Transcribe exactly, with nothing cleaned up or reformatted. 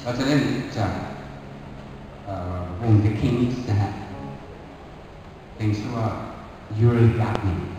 เราจะเล่นจากวง The Kings นะฮะเพลงชื่อว่า You're Got Me